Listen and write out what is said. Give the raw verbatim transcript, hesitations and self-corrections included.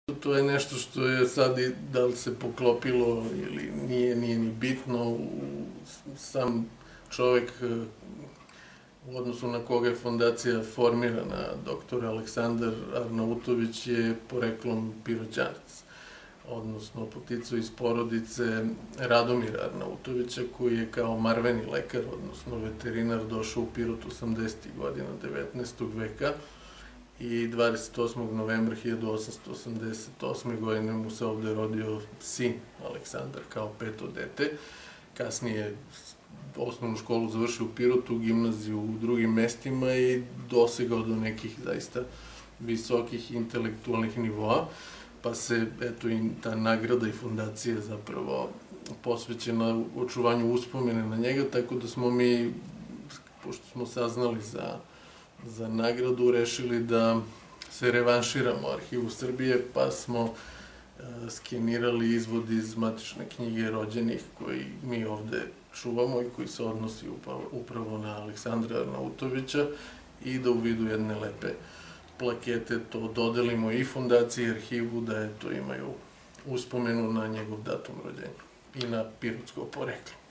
To je nešto što je sad i da li se poklopilo ili nije, nije ni bitno. Sam čovek u odnosu na koga je fondacija formirana, doktor Aleksandar Arnautović, je poreklom Piroćanac, odnosno poticao iz porodice Radomira Arnautovića, koji je kao marveni lekar, odnosno veterinar, došao u Pirot osamdesetih godina devetnaestog veka i dvadeset osmog novembra hiljadu osamsto osamdeset osme. godine mu se ovde rodio sin Aleksandar kao peto dete. Kasnije osnovnu školu završio u Pirotu, gimnaziju u drugim mestima i dosegao do nekih zaista visokih intelektualnih nivoa, pa se, eto, i ta nagrada i fondacija zapravo posvećena očuvanju uspomene na njega, tako da smo mi, pošto smo saznali za, za nagradu, rešili da se revanširamo Arhivu Srbije, pa smo skenirali izvod iz matične knjige rođenih koji mi ovde čuvamo i koji se odnosi upravo na Aleksandra Arnautovića i da u vidu jedne lepe plakete to dodelimo i fondaciji i arhivu, da eto imaju uspomenu na njegov datum rođenja i na pirotsko poreklo.